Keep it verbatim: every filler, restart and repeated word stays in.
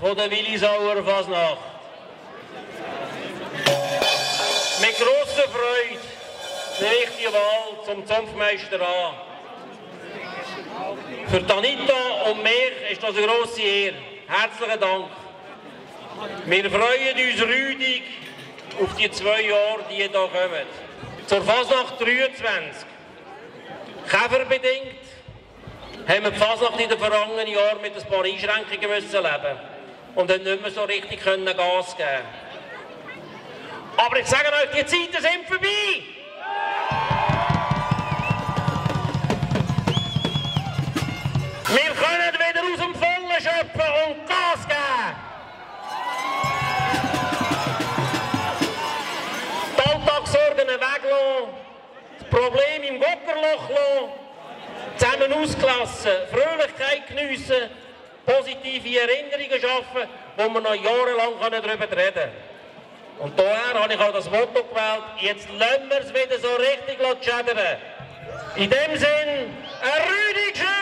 von der Willisauer Fasnacht. Mit grosser Freude eine wichtige Wahl zum Zunftmeister an. Für Anita und mich ist das eine grosse Ehre. Herzlichen Dank. Wir freuen uns rüdig auf die zwei Jahre, die hier kommen. Zur Fasnacht dreiundzwanzig. Käferbedingt haben wir die Fasnacht in den vergangenen Jahren mit ein paar Einschränkungen müssen leben und haben nicht mehr so richtig können Gas geben. Aber ich sage euch, die Zeiten sind vorbei! Wir können wieder aus dem Vollen schöpfen und Gas geben! Die Alltagssorgen weglassen, das Problem im Gockerloch lassen, zusammen ausgelassen, Fröhlichkeit geniessen, positive Erinnerungen schaffen, wo wir noch jahrelang darüber reden können. Und daher habe ich auch das Motto gewählt, jetzt lassen wir es wieder so richtig schädern. In dem Sinn, ein Rüdig